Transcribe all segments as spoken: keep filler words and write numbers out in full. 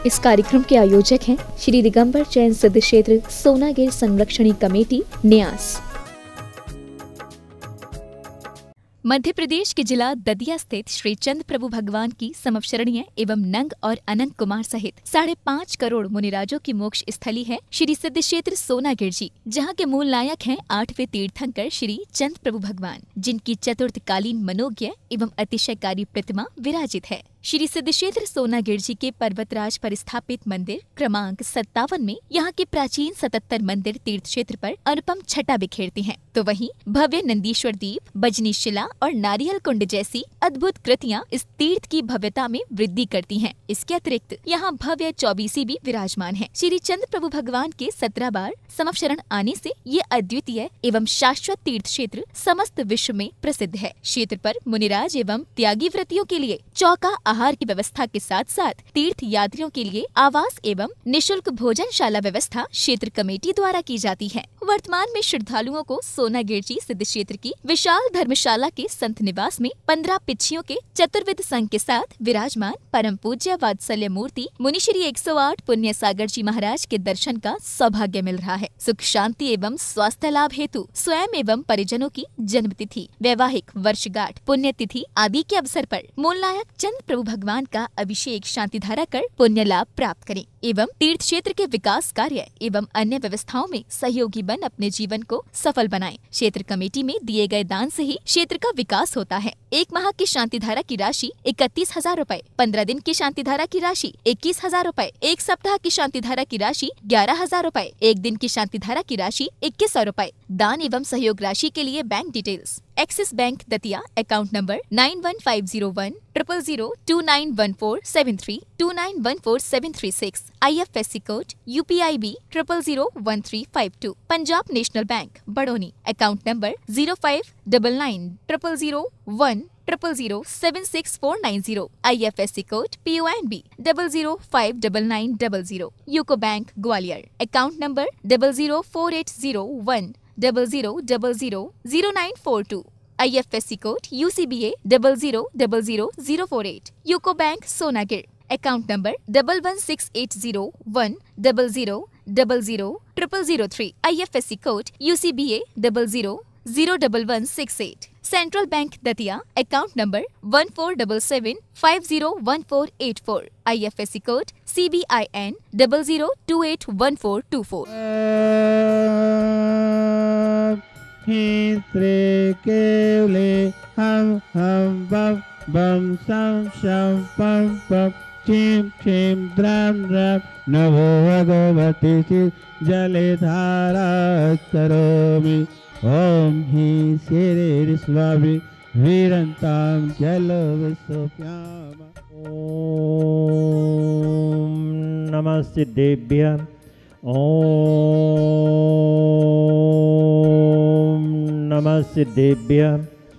इस कार्यक्रम के आयोजक हैं श्री दिगंबर जैन सिद्ध क्षेत्र सोनागिर संरक्षणी कमेटी न्यास। मध्य प्रदेश के जिला दतिया स्थित श्री चंद्र प्रभु भगवान की समवशरणीय एवं नंग और अनंत कुमार सहित साढ़े पाँच करोड़ मुनिराजों की मोक्ष स्थली है श्री सिद्ध क्षेत्र सोनागिर जी, जहाँ के मूल नायक हैं आठवें तीर्थंकर श्री चंद्र प्रभु भगवान, जिनकी चतुर्थ कालीन मनोज्ञ एवं अतिशयकारी प्रतिमा विराजित है। श्री सिद्ध क्षेत्र सोनागिर जी के पर्वतराज पर स्थापित मंदिर क्रमांक सत्तावन में यहाँ के प्राचीन सतहत्तर मंदिर तीर्थ क्षेत्र पर अनुपम छटा बिखेरती हैं, तो वहीं भव्य नंदीश्वर दीप, बजनी शिला और नारियल कुंड जैसी अद्भुत कृतियाँ इस तीर्थ की भव्यता में वृद्धि करती हैं। इसके अतिरिक्त यहाँ भव्य चौबीसी भी विराजमान है। श्री चंद्र प्रभु भगवान के सत्रह बार समवशरण आने से ये अद्वितीय एवं शाश्वत तीर्थ क्षेत्र समस्त विश्व में प्रसिद्ध है। क्षेत्र पर मुनिराज एवं त्यागी व्रतियों के लिए चौका आहार की व्यवस्था के साथ साथ तीर्थ यात्रियों के लिए आवास एवं निशुल्क भोजनशाला व्यवस्था क्षेत्र कमेटी द्वारा की जाती है। वर्तमान में श्रद्धालुओं को सोनागिर जी सिद्ध क्षेत्र की विशाल धर्मशाला के संत निवास में पंद्रह पिच्छियों के चतुर्विध संघ के साथ विराजमान परम पूज्य वात्सल्य मूर्ति मुनि श्री एक सौ आठ पुण्य सागर जी महाराज के दर्शन का सौभाग्य मिल रहा है। सुख शांति एवं स्वास्थ्य लाभ हेतु स्वयं एवं परिजनों की जन्म तिथि, वैवाहिक वर्षगांठ, पुण्य तिथि आदि के अवसर पर मूल नायक चंद्र प्रभु भगवान का अभिषेक शांति धारा कर पुण्य लाभ प्राप्त करें एवं तीर्थ क्षेत्र के विकास कार्य एवं अन्य व्यवस्थाओं में सहयोगी बन अपने जीवन को सफल बनाएं। क्षेत्र कमेटी में दिए गए दान से ही क्षेत्र का विकास होता है। एक माह की शांति धारा की राशि इकतीस हजार रूपए, पंद्रह दिन की शांति धारा की राशि इक्कीस हजार रूपए, एक सप्ताह की शांति धारा की राशि ग्यारह हजार रूपए, एक दिन की शांति धारा की राशि इक्कीस सौ रूपए। दान एवं सहयोग राशि के लिए bank details: Axis bank Datia, account number nine one five zero one triple zero two nine one four seven three two nine one four seven three six, I F S C code U P I B triple zero one three five two. Punjab national bank Badauni, account number zero five double nine triple zero one triple zero seven six four nine zero, I F S C code P O N B double zero five double nine double zero. UCO bank Gwalior, account number double zero four eight zero one double zero double zero zero nine four two, I F S C code U C B A double zero double zero zero four eight. UCO bank Sonagir, account number double one six eight zero one double zero double zero triple zero three, I F S C code U C B A double zero zero double one six eight. Central bank Datia, account number one four double seven five zero one four eight four, I F S C code C B I N double zero two eight one four two four. हम हम बम बम सम शम पम पम चीम चीम द्राम द्राम नभो भगवती जले धारा करोमि ओम ही श्री स्वामी वीरंताम जलो विश्वप्याम। ओम नमः सिद्धेभ्यः, ओम नमः सिद्धेभ्यः,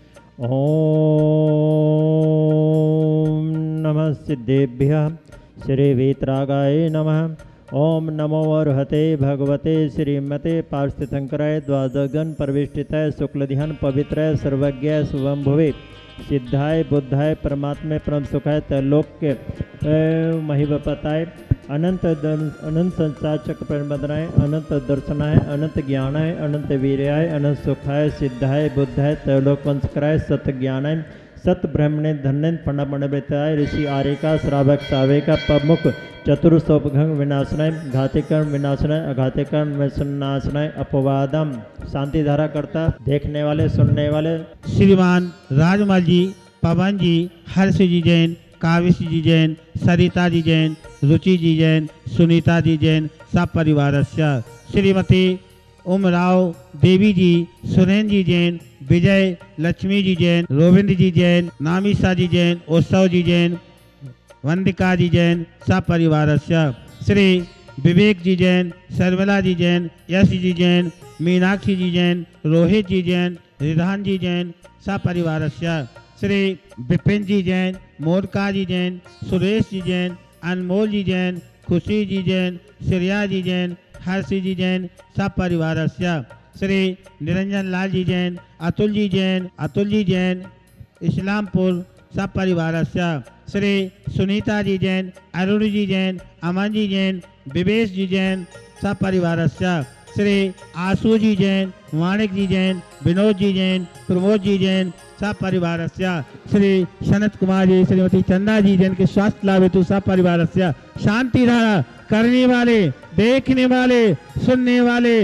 ओम नमः सिद्धेभ्यः। श्री वीतरागाय नमः। ओम नमो अर्हते भगवते श्रीमते पार्श्वशंकराय द्वादशगण परविष्टिताय शुक्लधिहन पवित्राय सर्वज्ञ शुभंभुवे सिद्धाय बुद्धाय परमात्मे परम सुखाय तैलोक के महिवपताय अनंत अनंत संसार चक्र प्रबंधनाय अनंत दर्शनाय अनंत ज्ञानाय अनंत वीर्याय अनंत सुखाय सिद्धाय बुद्धाय तैलोक वंशकराय सत्य ज्ञानाय सत्य ब्रह्मणे धन्य फंडमंडबेताय ऋषि आरेका श्रावक सावेका प्रमुख चतुर्सोपघंग विनाशनाय घातिकर्ण विनाशनाय अघातिकर्ण विनाशनाय अपवादम। शांति धारा करता देखने वाले सुनने वाले श्रीमान राजमल जी, पवन जी, हर्ष जी जैन, काविश जी जैन, सरिता जी जैन, रुचि जी जैन, सुनीता जी जैन सब परिवारस्य श्रीमती उमराव देवी जी, सुरेंद्र जी जैन, विजय लक्ष्मी जी जैन, रोविंद जी जैन, नामिसा जी जैन, उत्सव जी जैन, वंदिका जी जैन सब परिवारस्य श्री विवेक जी जैन, शर्मिला जी जैन, यश जी जैन, मीनाक्षी जी जैन, रोहित जी जैन, रिधान जी जैन सब परिवारस्य श्री विपिन जी जैन, मोरका जी जैन, सुरेश जी जैन, अनमोल जी जैन, खुशी जी जैन, श्रेया जी जैन, हर्षी जी जैन सब परिवारस्य श्री निरंजन लाल जी जैन, अतुल जी जैन, अतुल जी जैन, इस्लामपुर सपरिवारस्य श्री सुनीता जी जैन, अरुण जी जैन, अमन जी जैन, विवेश जी जैन, सपरिवारस्य श्री आशु जी जैन, माणिक जी जैन, विनोद जी जैन, प्रमोद जी जैन, सपरिवारस्य श्री सनत कुमार जी, श्रीमती चंदा जी जैन के स्वास्थ्य लाभ हेतु सपरिवारस्य शांति धारा करने वाले, देखने वाले, सुनने वाले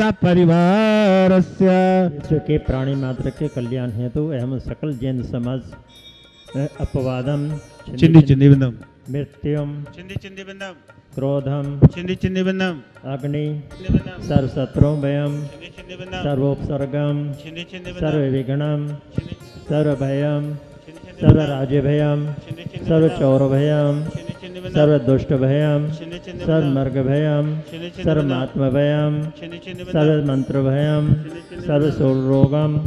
सपरिवारस्य विश्व के प्राणी मात्र के कल्याण हेतु एवं सकल जैन समाज अपवादम चिंदी चिंदी बंदम मृत्युम चिंदी चिंदी बंदम क्रोधम चिंदी चिंदी बंदम अग्नि सर्वशत्रु भयम सर्वोपसर्गम सर्वविघ्नम सर्वभयम सर्वराज्यभयम सर्वचौरभयम सर्वदुष्टभयम सर्वमर्गभयम सर्वमात्मभयम सर्वमंत्रभयम सर्वशूलरोगम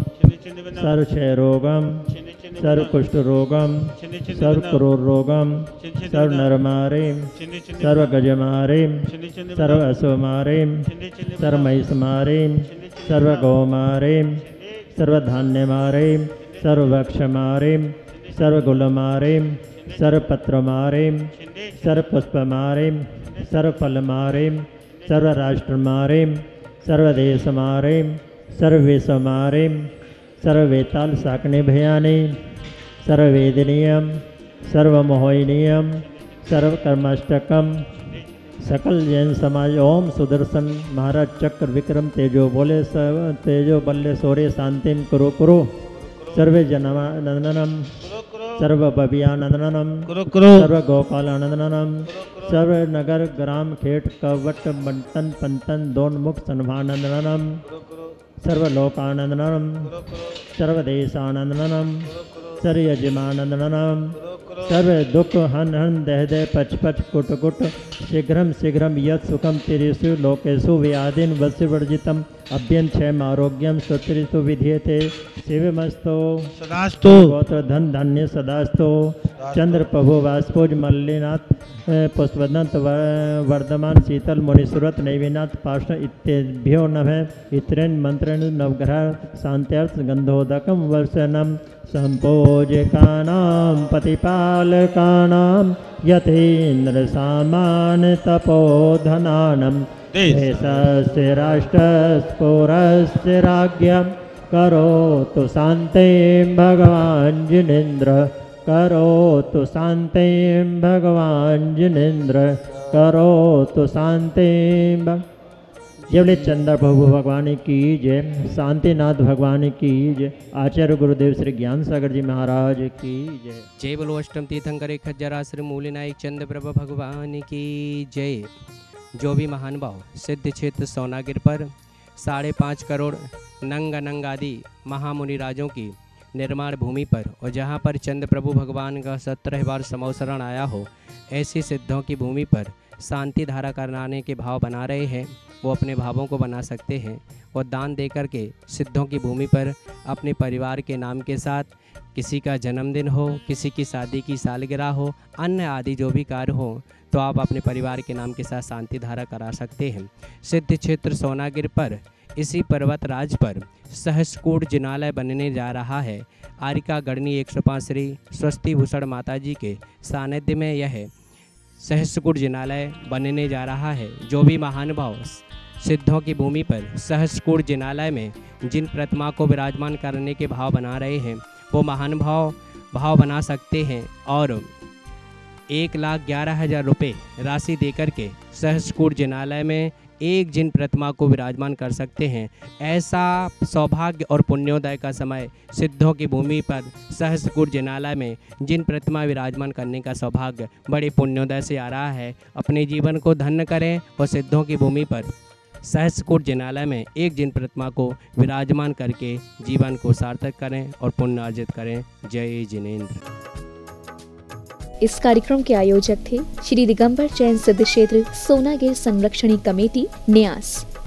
सर्वक्षयरोगम सर्वकुष्ठरोगम सर्वक्रोरोगम सर्वनरमारीम सर्वगजमारीम सर्वअश्वमारीम सर्वमहिषमारीम सर्वगौमारीम सर्वधान्यमारीम सर्ववक्षमारीम सर्वगुलमारीम सर्वपत्रमारीम सर्वपुष्पमारीम सर्वफलमारीम सर्वराष्ट्रमारीम सर्वदेशमारीम सर्वविश्वमारीम सर्ववेताल साकने भयानी सर्ववेदनीयम सर्वमोहिनीयम सर्वकर्माष्टकम सकल जैन समाज ओम सुदर्शन महाराज चक्र विक्रम तेजो बोले तेजो बल्ले सौर्य शांतिम कुरु कुरु सर्वे जनमानंदनम सर्व बबियानंदनम सर्व गोपालानंदनम सर्व नगर ग्राम खेट कवट बंटन पंतन दोन मुख सन्मानंदनम सर्वलोकानंदनम सर्वदेशानंदनम सर्वयजमानंदनम सर्व दुख हन हन दह दह पच पच कुट कुट शीघ्रम शीघ्रम यत् सुखम तिरिषु लोकेषु व्याधिन वस्यवर्जितम अभ्यन क्षयम आरोग्यम स्वत्रितु विधीयते शिवमस्तो सदास्तु गोत्र धन धान्य सदास्तो चंद्र प्रभु वास्पोज मल्लिनाथ पुष्पदंत वर्धमान शीतल मुनिसुरत नैविनाथ पाष्ण इत्येभ्यो नमः इत्रेण मंत्रेण नवग्रह शांत्यर्थ गंधोदकम वर्षनम संपोजकानां पतिपालकानां यथेन्द्र सामान तपोधनानं देशस्य राष्ट्रस्फुरस्य राज्ञं करोतु शान्तिं भगवान् जिनेन्द्र करोतु शान्तिं भगवान् जिनेन्द्र करोतु शान्तिं। जय बोले चंद्र प्रभु भगवान की जय, शांतिनाथ भगवान की जय, आचार्य गुरुदेव श्री ज्ञान सागर जी महाराज की जय। जय बोलो अष्टम तीर्थंकर खज्जरा श्री मूली नायक चंद्र प्रभु भगवान की जय। जो भी महान भाव सिद्ध क्षेत्र सोनागिर पर साढ़े पाँच करोड़ नंग अनंग आदि महामुनि राजों की निर्माण भूमि पर और जहाँ पर चंद्र प्रभु भगवान का सत्रह बार समवसरण आया हो, ऐसी सिद्धों की भूमि पर शांति धारा कराने के भाव बना रहे हैं, वो अपने भावों को बना सकते हैं और दान देकर के सिद्धों की भूमि पर अपने परिवार के नाम के साथ किसी का जन्मदिन हो, किसी की शादी की सालगिरह हो, अन्य आदि जो भी कार्य हो, तो आप अपने परिवार के नाम के साथ शांति धारा करा सकते हैं। सिद्ध क्षेत्र सोनागिर पर इसी पर्वत राज पर सहस्रकूट जिनालय बनने जा रहा है। आरिका गढ़नी एक सौ पाँच श्री स्वस्ति भूषण माता जी के सानिध्य में यह सहस्रकूट जिनालय बनने जा रहा है। जो भी महान भाव सिद्धों की भूमि पर सहस्रकूट जिनालय में जिन प्रतिमा को विराजमान करने के भाव बना रहे हैं, वो महान भाव भाव बना सकते हैं और एक लाख ग्यारह हज़ार रुपये राशि देकर के सहस्रकूट जिनालय में एक जिन प्रतिमा को विराजमान कर सकते हैं। ऐसा सौभाग्य और पुण्योदय का समय सिद्धों की भूमि पर सहस्रकूट जिनालय में जिन प्रतिमा विराजमान करने का सौभाग्य बड़े पुण्योदय से आ रहा है। अपने जीवन को धन्य करें और सिद्धों की भूमि पर सहस्रकूट जिनालय में एक जिन प्रतिमा को विराजमान करके जीवन को सार्थक करें और पुण्य अर्जित करें। जय जिनेन्द्र। इस कार्यक्रम के आयोजक थे श्री दिगंबर जैन सिद्ध क्षेत्र सोनागिर संरक्षणी कमेटी न्यास।